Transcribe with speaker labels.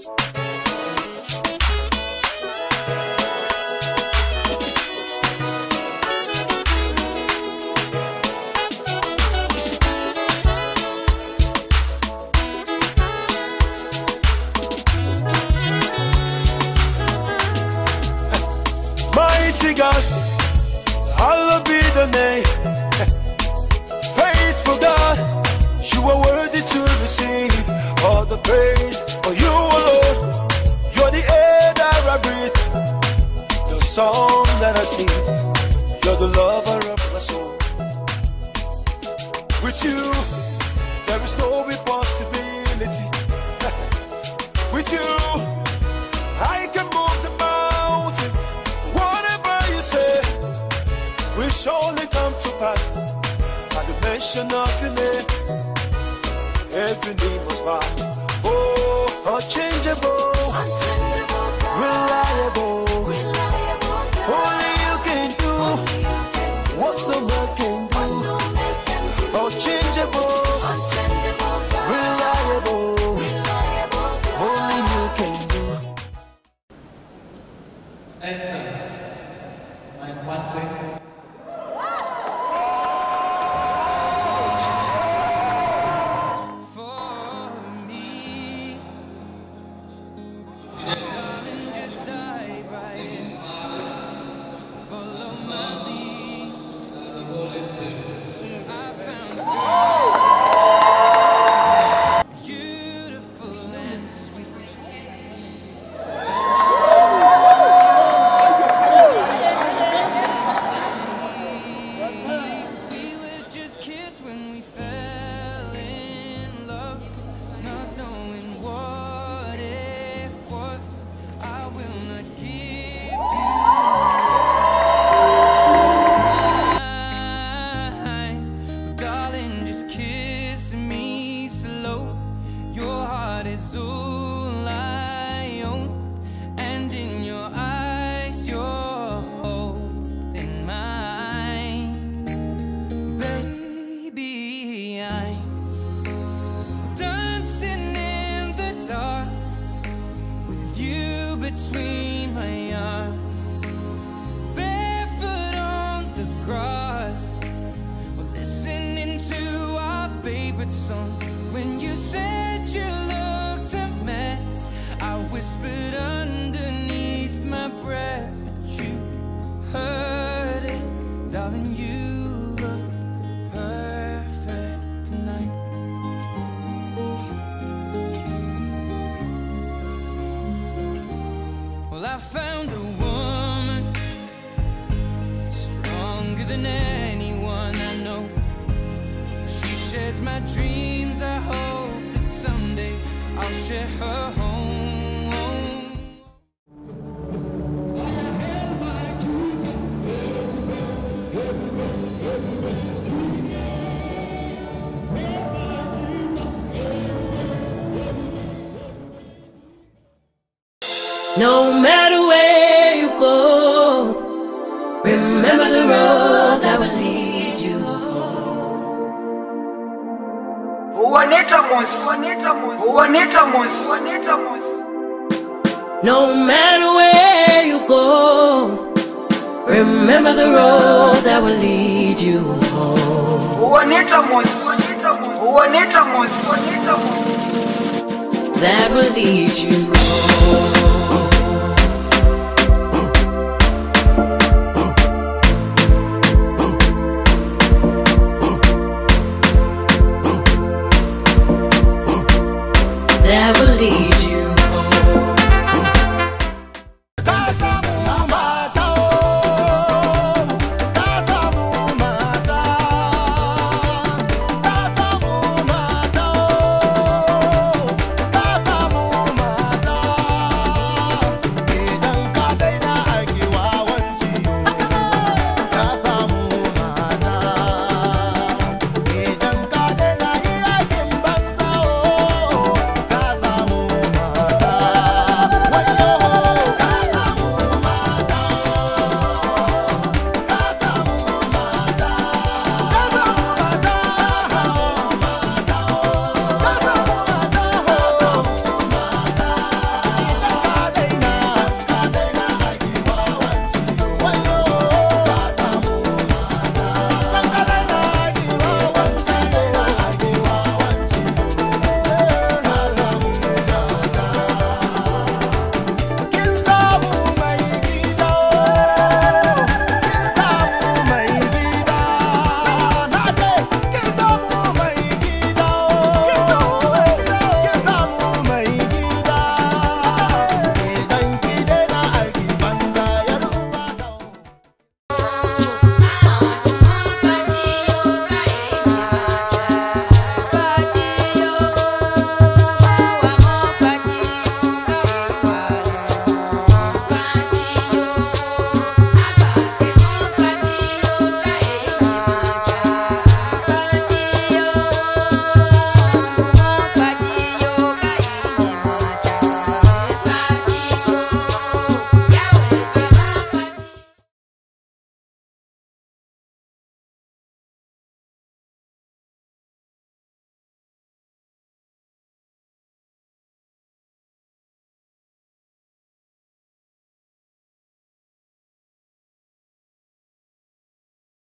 Speaker 1: Mighty God, hallowed be the name. Faithful God, you are worthy to receive all the praise. For you alone, you're the air that I breathe, the song that I sing. You're the lover of my soul. With you, there is no impossibility. With you, I can move the mountain. Whatever you say will surely come to pass. At the mention of your name, every knee must bow. Oh, unchangeable, reliable. Only you can do what no man can do. Unchangeable, reliable. Only you can do.
Speaker 2: Esther, my pastor.
Speaker 3: Between my arms, barefoot on the grass, we're listening to our favorite song. When you said you looked a mess, I whispered underneath my breath, but you heard it, darling. You look perfect tonight. Well, I found a woman stronger than anyone I know. She shares my dreams. I hope that someday I'll share her home.
Speaker 4: No matter where you go, remember the road that will lead you home. No matter where you go, remember the road that will lead you home. That will lead you home. That will lead you